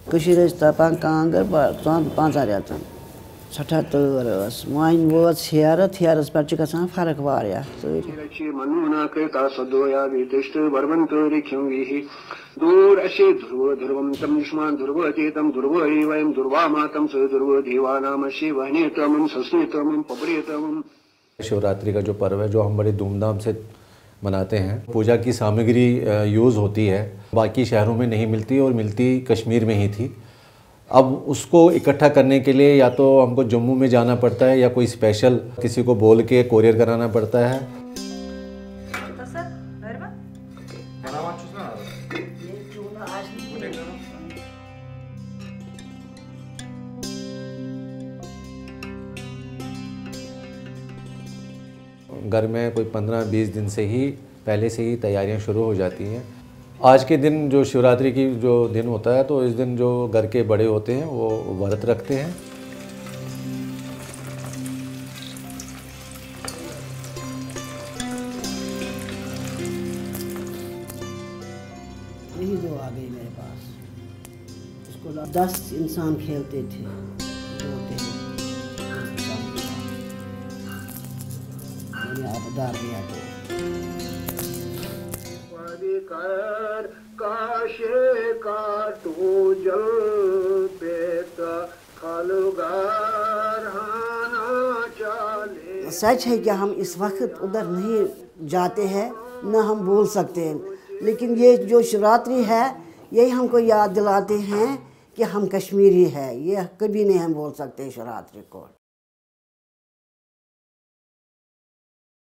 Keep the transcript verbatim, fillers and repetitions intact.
कशीर तपान कांगर पांचन रेतन सठा तर वन वो हेर हेरस पे गसान फर्क वारिया दूर अशे ध्रुव ध्रुवम तम युष्मान ध्रुव अचेतम ध्रुव वयम ध्रुवा मातम स ध्रुव देवानाम अशे वहने तमम सस्ने तमम पबरे तमम। शिवरात्रि का जो पर्व है जो हम बड़े धूमधाम से मनाते हैं, पूजा की सामग्री यूज़ होती है, बाकी शहरों में नहीं मिलती और मिलती कश्मीर में ही थी। अब उसको इकट्ठा करने के लिए या तो हमको जम्मू में जाना पड़ता है या कोई स्पेशल किसी को बोल के कोरियर कराना पड़ता है। घर में कोई पंद्रह बीस दिन से ही पहले से ही तैयारियां शुरू हो जाती हैं। आज के दिन जो शिवरात्रि की जो दिन होता है तो इस दिन जो घर के बड़े होते हैं वो व्रत रखते हैं। यही दो आ गई मेरे पास, उसको दस इंसान खेलते थे। आपदार दिया तो कर काशे काटो जल बेता खालुगार हाना चाले। सच है कि हम इस वक्त उधर नहीं जाते हैं, न हम बोल सकते हैं, लेकिन ये जो शिवरात्रि है यही हमको याद दिलाते हैं कि हम कश्मीरी है। ये कभी नहीं हम बोल सकते शिवरात्रि को।